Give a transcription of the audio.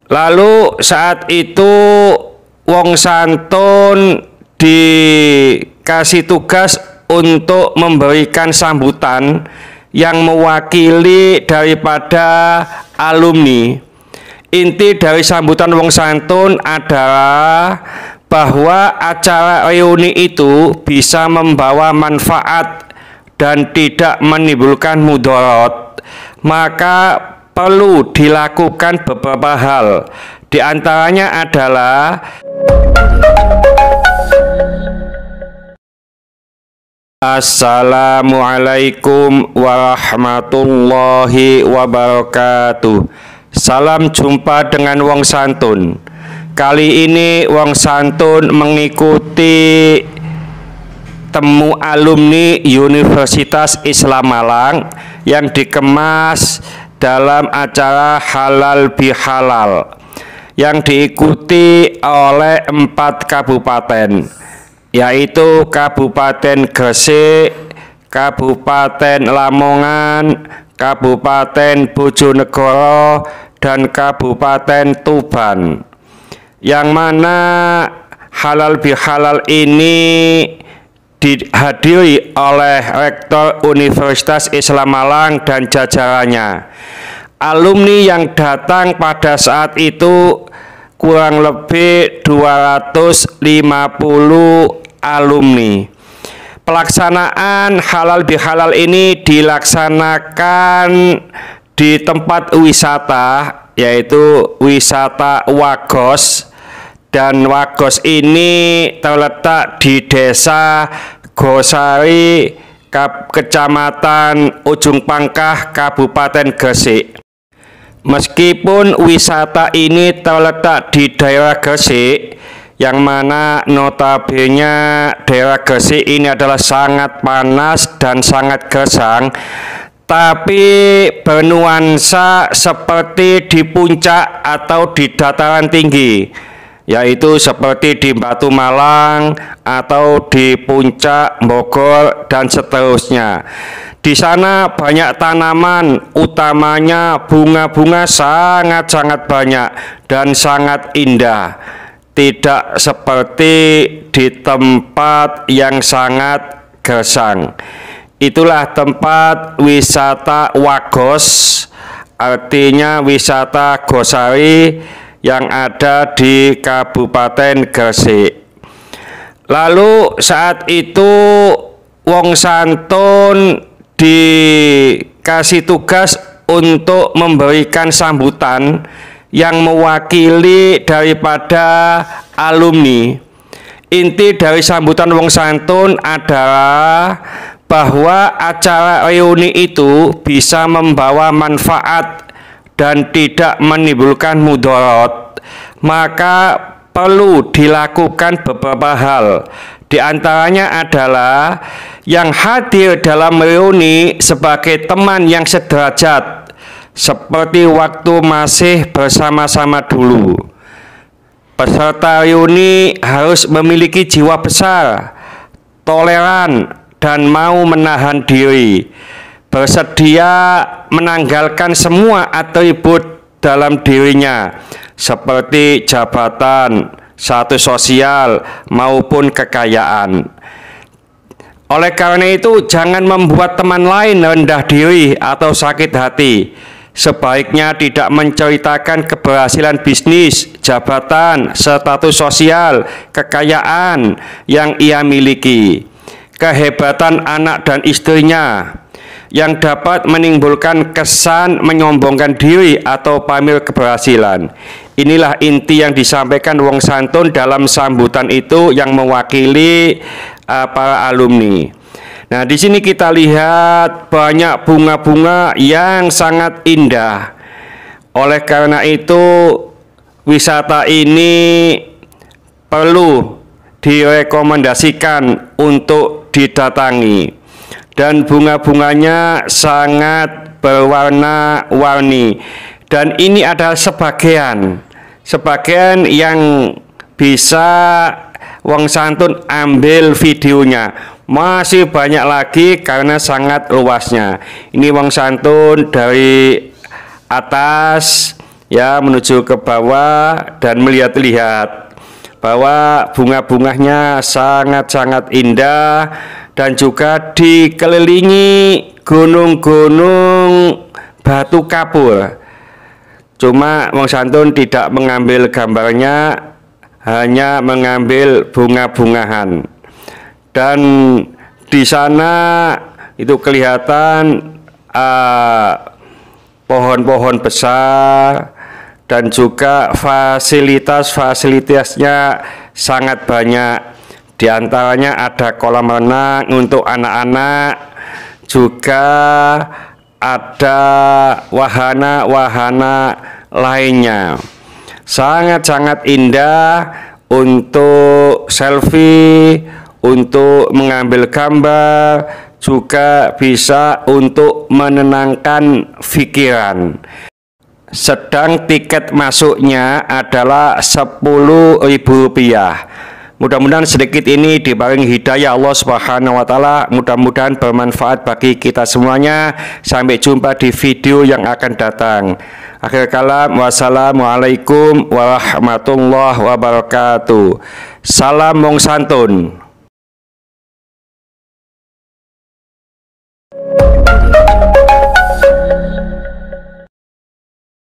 Lalu saat itu wong santun dikasih tugas untuk memberikan sambutan yang mewakili daripada alumni. Inti dari sambutan wong santun adalah bahwa acara reuni itu bisa membawa manfaat dan tidak menimbulkan mudarat, maka perlu dilakukan beberapa hal. Di antaranya adalah Assalamualaikum warahmatullahi wabarakatuh. Salam jumpa dengan wong santun. Kali ini wong santun mengikuti temu alumni Universitas Islam Malang yang dikemas dalam acara halal bihalal yang diikuti oleh 4 kabupaten, yaitu Kabupaten Gresik, Kabupaten Lamongan, Kabupaten Bojonegoro, dan Kabupaten Tuban. Yang mana halal bihalal ini dihadiri oleh Rektor Universitas Islam Malang dan jajarannya. Alumni yang datang pada saat itu kurang lebih 250 alumni. Pelaksanaan halal bihalal ini dilaksanakan di tempat wisata, yaitu wisata Wagos, dan Wagos ini terletak di Desa Gosari, Kecamatan Ujung Pangkah, Kabupaten Gresik. Meskipun wisata ini terletak di daerah Gresik, yang mana notabene daerah Gresik ini adalah sangat panas dan sangat gersang, tapi bernuansa seperti di puncak atau di dataran tinggi, yaitu seperti di Batu Malang atau di Puncak Bogor dan seterusnya. Di sana banyak tanaman, utamanya bunga-bunga sangat-sangat banyak dan sangat indah. Tidak seperti di tempat yang sangat gersang. Itulah tempat wisata Wagos, artinya wisata Gosari, yang ada di Kabupaten Gresik. Lalu saat itu wong santun dikasih tugas untuk memberikan sambutan yang mewakili daripada alumni. Inti dari sambutan wong santun adalah bahwa acara reuni itu bisa membawa manfaat dan tidak menimbulkan mudarat, maka perlu dilakukan beberapa hal. Di antaranya adalah yang hadir dalam reuni sebagai teman yang sederajat, seperti waktu masih bersama-sama dulu. Peserta reuni harus memiliki jiwa besar, toleran, dan mau menahan diri, bersedia menanggalkan semua atribut dalam dirinya, seperti jabatan, status sosial, maupun kekayaan. Oleh karena itu, jangan membuat teman lain rendah diri atau sakit hati. Sebaiknya tidak menceritakan keberhasilan bisnis, jabatan, status sosial, kekayaan yang ia miliki, kehebatan anak dan istrinya, yang dapat menimbulkan kesan menyombongkan diri atau pamer keberhasilan. Inilah inti yang disampaikan wong santun dalam sambutan itu yang mewakili para alumni. Nah, di sini kita lihat banyak bunga-bunga yang sangat indah. Oleh karena itu, wisata ini perlu direkomendasikan untuk didatangi. Dan bunga-bunganya sangat berwarna-warni. Dan ini adalah sebagian yang bisa wong santun ambil videonya. Masih banyak lagi karena sangat luasnya. Ini wong santun dari atas ya, menuju ke bawah dan melihat-lihat bahwa bunga-bunganya sangat-sangat indah dan juga dikelilingi gunung-gunung batu kapur. Cuma wong santun tidak mengambil gambarnya, hanya mengambil bunga-bungahan. Dan di sana itu kelihatan pohon-pohon besar dan juga fasilitasnya sangat banyak. Di antaranya ada kolam renang untuk anak-anak, juga ada wahana-wahana lainnya. Sangat-sangat indah untuk selfie, untuk mengambil gambar, juga bisa untuk menenangkan pikiran. Sedang tiket masuknya adalah Rp10.000. Mudah-mudahan sedikit ini diparingi hidayah Allah Subhanahu wa taala, mudah-mudahan bermanfaat bagi kita semuanya. Sampai jumpa di video yang akan datang. Akhir kalam, wassalamualaikum warahmatullahi wabarakatuh. Salam wong santun.